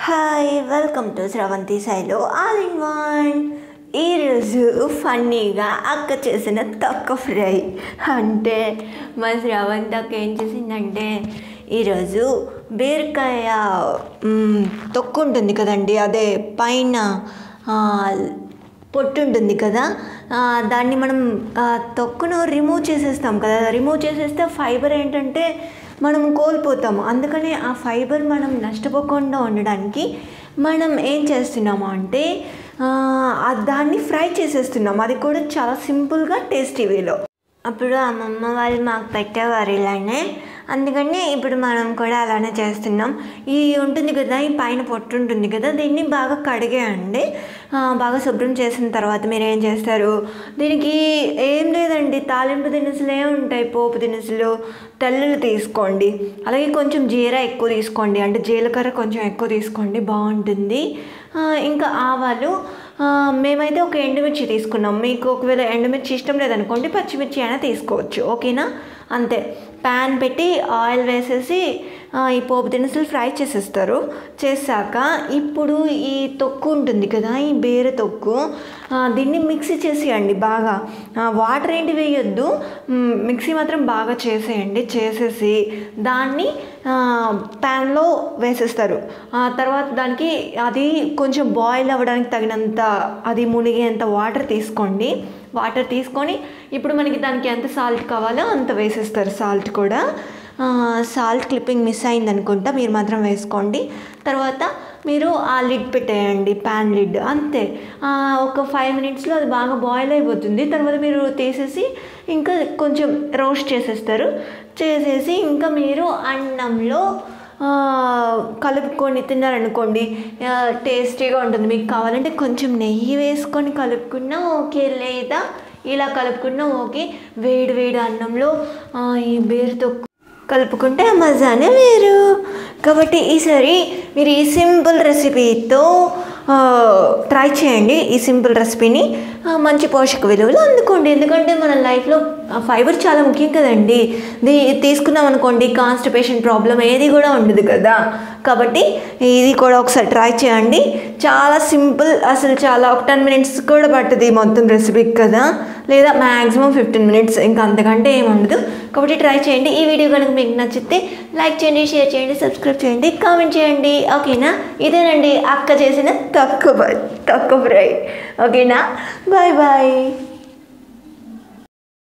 Hi welcome to Sravanthi Shailu all in one. ఈరోజు ఫన్నీగా అక్క చేసిన తొక్క ఫ్రై. అంటే మా స్రవంతి అక్క ఏం చేసిందంటే ఈరోజు బీరకాయ తొక్కు ఉంటుంది కదండి, అదే పైన పొట్టు ఉంటుంది కదా, దాన్ని మనం తొక్కును రిమూవ్ చేసేస్తాం కదా. రిమూవ్ చేసేస్తే ఫైబర్ ఏంటంటే మనం కోల్పోతాము. అందుకని ఆ ఫైబర్ మనం నష్టపోకుండా ఉండడానికి మనం ఏం చేస్తున్నాము అంటే దాన్ని ఫ్రై చేసేస్తున్నాం. అది కూడా చాలా సింపుల్గా టేస్టీ వేలో. అప్పుడు అమ్మమ్మ వాళ్ళు మాకు పెట్టేవారు ఇలానే, అందుకని ఇప్పుడు మనం కూడా అలానే చేస్తున్నాం. ఈ ఉంటుంది కదా, ఈ పైన పొట్టు ఉంటుంది కదా, దీన్ని బాగా కడిగేయండి. బాగా శుభ్రం చేసిన తర్వాత మీరు ఏం చేస్తారు, దీనికి ఏం లేదండి, తాలింపు దినుసులే ఉంటాయి, పోపు దినుసులు, తెల్లులు తీసుకోండి, అలాగే కొంచెం జీరా ఎక్కువ తీసుకోండి, అంటే జీలకర్ర కొంచెం ఎక్కువ తీసుకోండి, బాగుంటుంది. ఇంకా ఆవాలు, మేమైతే ఒక ఎండుమిర్చి తీసుకున్నాం. మీకు ఒకవేళ ఎండుమిర్చి ఇష్టం లేదనుకోండి పచ్చిమిర్చి అయినా తీసుకోవచ్చు, ఓకేనా. అంతే. ప్యాన్ పెట్టి ఆయిల్ వేసేసి ఈ పోపు దినుసులు ఫ్రై చేసేస్తారు. చేశాక ఇప్పుడు ఈ తొక్కు ఉంటుంది కదా, ఈ బేర తొక్కు, దీన్ని మిక్సీ చేసేయండి బాగా. వాటర్ ఏంటి వేయొద్దు, మిక్సీ మాత్రం బాగా చేసేయండి. చేసేసి దాన్ని ప్యాన్లో వేసేస్తారు. తర్వాత దానికి అది కొంచెం బాయిల్ అవ్వడానికి తగినంత, అది మునిగేంత వాటర్ తీసుకోండి. వాటర్ తీసుకొని ఇప్పుడు మనకి దానికి ఎంత సాల్ట్ కావాలో అంత వేసేస్తారు. సాల్ట్ కూడా, సాల్ట్ క్లిప్పింగ్ మిస్ అయింది అనుకుంటా, మీరు మాత్రం వేసుకోండి. తర్వాత మీరు ఆ లిడ్ పెట్టేయండి, ప్యాన్ లిడ్, అంతే. ఒక 5 మినిట్స్లో అది బాగా బాయిల్ అయిపోతుంది. తర్వాత మీరు తీసేసి ఇంకా కొంచెం రోస్ట్ చేసేస్తారు. చేసేసి ఇంకా మీరు అన్నంలో కలుపుకొని తిన్నారనుకోండి, టేస్టీగా ఉంటుంది. మీకు కావాలంటే కొంచెం నెయ్యి వేసుకొని కలుపుకున్నా ఓకే, లేదా ఇలా కలుపుకున్నా ఓకే. వేడి వేడి అన్నంలో ఈ బేరుతో కలుపుకుంటే ఆ మజానే వేరు. కాబట్టి ఈసారి మీరు ఈ సింపుల్ రెసిపీతో ట్రై చేయండి. ఈ సింపుల్ రెసిపీని మంచి పోషక విలువలు అందుకోండి. ఎందుకంటే మన లైఫ్లో ఫైబర్ చాలా ముఖ్యం కదండి. తీసుకున్నాం అనుకోండి కాన్స్టిపేషన్ ప్రాబ్లం ఏది కూడా ఉండదు కదా. కాబట్టి ఇది కూడా ఒకసారి ట్రై చేయండి. చాలా సింపుల్, అసలు చాలా ఒక 10 మినిట్స్ కూడా పడుతుంది మొత్తం రెసిపీకి కదా, లేదా మ్యాక్సిమం 15 మినిట్స్, ఇంకా అంతకంటే ఏముండదు. కాబట్టి ట్రై చేయండి. ఈ వీడియో కనుక మీకు నచ్చితే లైక్ చేయండి, షేర్ చేయండి, సబ్స్క్రైబ్ చేయండి, కామెంట్ చేయండి, ఓకేనా. ఇదేనండి అక్క చేసిన తక్కువ ఫ్రై, ఓకేనా. Bye bye.